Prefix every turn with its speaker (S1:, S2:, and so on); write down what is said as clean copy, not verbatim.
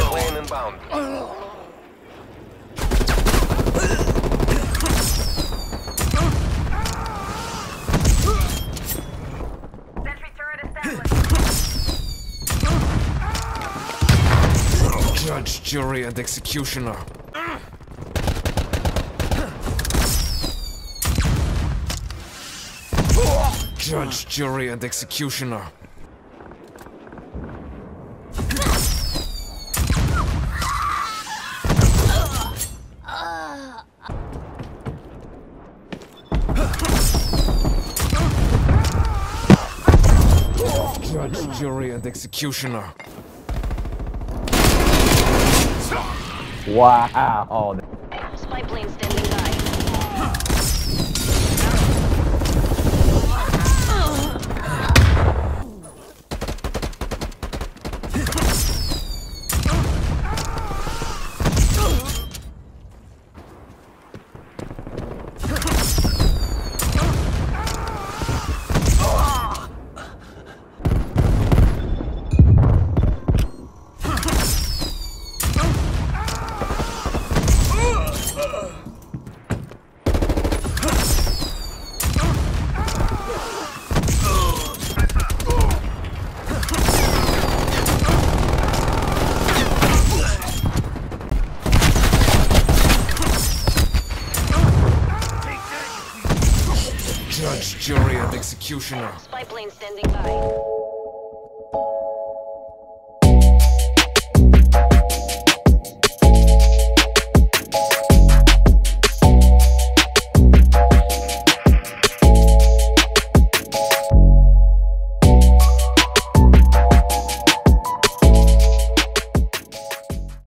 S1: Plane inbound.
S2: Sentry turret established.
S3: Judge, jury, and executioner. Judge, jury, and executioner. Judge, jury, and executioner.
S4: Wow.
S5: Spy plane standing by.
S3: Judge, jury, and executioner.
S5: Spy plane standing by.